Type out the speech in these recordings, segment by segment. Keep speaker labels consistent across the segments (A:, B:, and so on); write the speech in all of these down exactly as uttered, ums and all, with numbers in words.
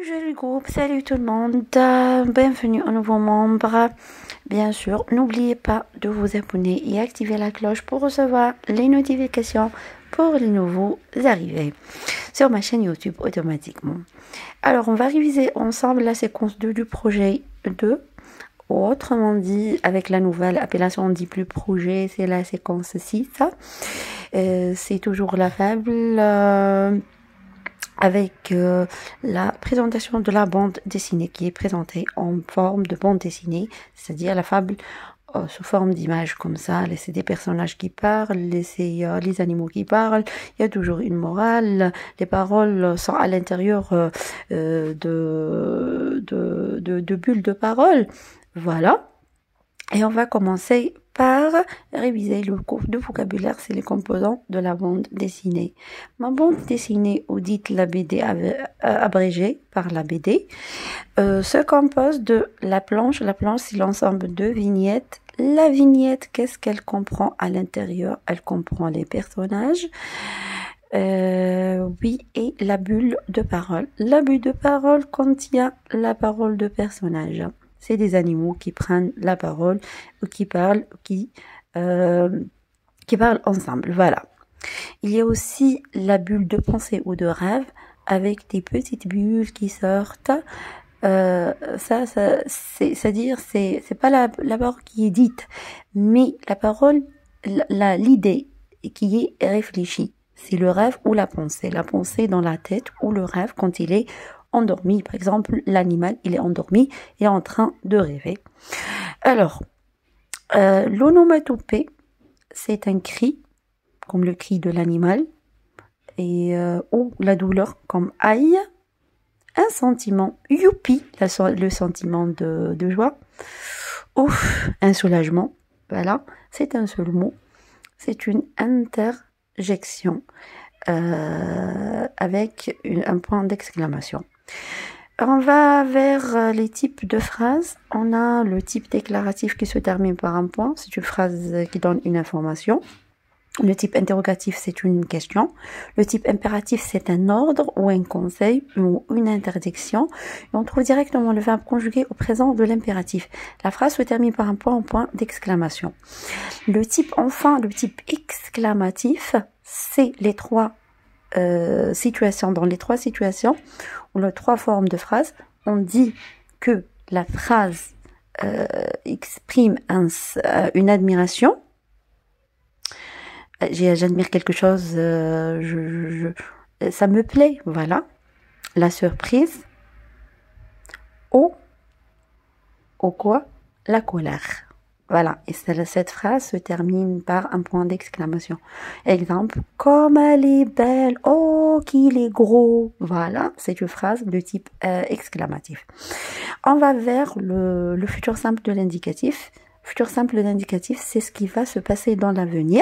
A: Bonjour le groupe, salut tout le monde, euh, bienvenue aux nouveaux membres. Bien sûr, n'oubliez pas de vous abonner et activer la cloche pour recevoir les notifications pour les nouveaux arrivés sur ma chaîne YouTube automatiquement. Alors, on va réviser ensemble la séquence deux du projet deux. Autrement dit, avec la nouvelle appellation, on dit plus projet, c'est la séquence six. Euh, c'est toujours la fable. Euh, avec euh, la présentation de la bande dessinée qui est présentée en forme de bande dessinée, c'est-à-dire la fable euh, sous forme d'image comme ça, c'est des personnages qui parlent, c'est euh, les animaux qui parlent, il y a toujours une morale, les paroles sont à l'intérieur euh, euh, de, de, de, de bulles de paroles, voilà. Et on va commencer par réviser le cours de vocabulaire, c'est les composants de la bande dessinée. Ma bande dessinée, ou dite la B D abrégée par la B D, euh, se compose de la planche. La planche, c'est l'ensemble de vignettes. La vignette, qu'est-ce qu'elle comprend à l'intérieur? Elle comprend les personnages. Euh, oui, et la bulle de parole. La bulle de parole contient la parole de personnage. C'est des animaux qui prennent la parole ou qui parlent, qui, euh, qui parlent ensemble. Voilà. Il y a aussi la bulle de pensée ou de rêve avec des petites bulles qui sortent. Euh, ça, ça c'est-à-dire, c'est, c'est pas la, la parole qui est dite, mais la parole, la, l'idée qui est réfléchie. C'est le rêve ou la pensée. La pensée dans la tête ou le rêve quand il est endormi. Par exemple, l'animal, il est endormi, il est en train de rêver. Alors, euh, l'onomatopée, c'est un cri, comme le cri de l'animal, et euh, ou la douleur, comme aïe, un sentiment, youpi, la, le sentiment de, de joie, ouf, un soulagement, voilà, c'est un seul mot, c'est une interjection euh, avec une, un point d'exclamation. On va vers les types de phrases. On a le type déclaratif qui se termine par un point. C'est une phrase qui donne une information. Le type interrogatif, c'est une question. Le type impératif, c'est un ordre ou un conseil ou une interdiction. Et on trouve directement le verbe conjugué au présent de l'impératif. La phrase se termine par un point en point d'exclamation. Le type, enfin, le type exclamatif, c'est les trois euh, situations. Dans les trois situations, ou les trois formes de phrase, on dit que la phrase euh, exprime un, euh, une admiration. J'admire quelque chose, euh, je, je, ça me plaît, voilà. La surprise. Ou, ou quoi? La colère. Voilà, et cette phrase se termine par un point d'exclamation. Exemple, comme elle est belle, oh, qu'il est gros. Voilà, c'est une phrase de type euh, exclamatif. On va vers le, le futur simple de l'indicatif. Futur simple de l'indicatif, c'est ce qui va se passer dans l'avenir.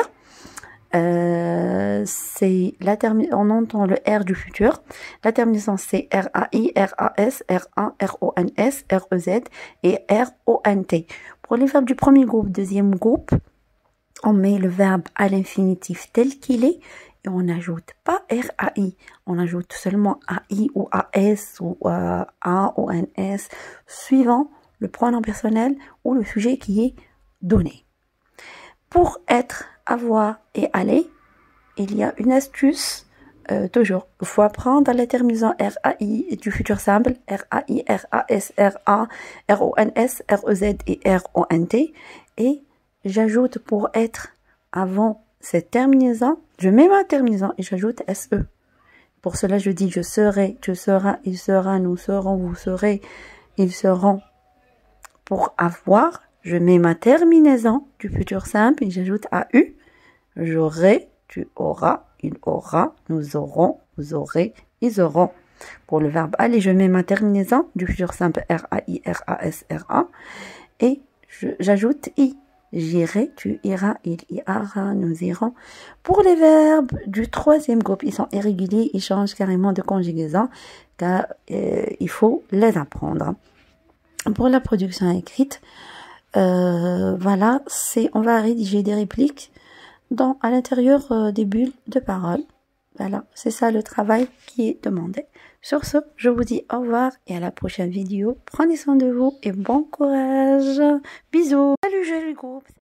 A: Euh, c'est la termi- on entend le R du futur. La terminaison c'est R A I, R A S, R A, R O N S, R E Z et R O N T. Pour les verbes du premier groupe, deuxième groupe, on met le verbe à l'infinitif tel qu'il est et on n'ajoute pas R A I. On ajoute seulement A I ou A S ou euh, A ou N S suivant le pronom personnel ou le sujet qui est donné. Pour être, avoir et aller, il y a une astuce, euh, toujours. Il faut apprendre la terminaison R A I du futur simple, R A I, R A S, R A, R O N S, R E Z et R O N T. Et j'ajoute pour être avant cette terminaison, je mets ma terminaison et j'ajoute S E. Pour cela, je dis je serai, tu seras, il sera, nous serons, vous serez, ils seront. Pour avoir, je mets ma terminaison du futur simple et j'ajoute A U. J'aurai, tu auras, il aura, nous aurons, vous aurez, ils auront. Pour le verbe aller, je mets ma terminaison du futur simple R A I, R A S, R A et j'ajoute I. J'irai, tu iras, il ira, nous irons. Pour les verbes du troisième groupe, ils sont irréguliers, ils changent carrément de conjugaison car euh, il faut les apprendre. Pour la production écrite, euh, voilà, c'est on va rédiger des répliques dans à l'intérieur euh, des bulles de parole. Voilà, c'est ça le travail qui est demandé Sur ce, je vous dis au revoir et à la prochaine vidéo. Prenez soin de vous et bon courage. Bisous. Salut, je le groupe.